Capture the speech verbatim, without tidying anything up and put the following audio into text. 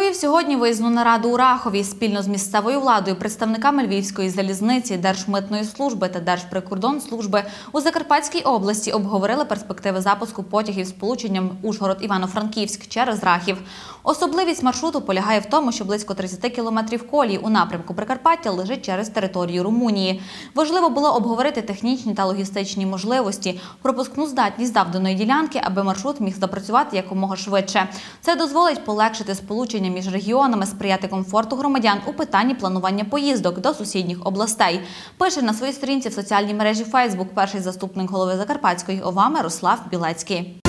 Провів сьогодні виїзну нараду у Рахові. Спільно з місцевою владою, представниками Львівської залізниці, Держмитної служби та Держприкордонслужби у Закарпатській області обговорили перспективи запуску потягів з сполученням Ужгород-Івано-Франківськ через Рахів. Особливість маршруту полягає в тому, що близько тридцяти кілометрів колії у напрямку Прикарпаття лежить через територію Румунії. Важливо було обговорити технічні та логістичні можливості, пропускну здатність завданої ділянки, аби маршрут міг запрацювати якомога швидше. Це дозволить полегшити сполучення між регіонами, сприяти комфорту громадян у питанні планування поїздок до сусідніх областей. Пише на своїй сторінці в соціальній мережі Фейсбук перший заступник голови Закарпатської ОВА Мирослав Білецький.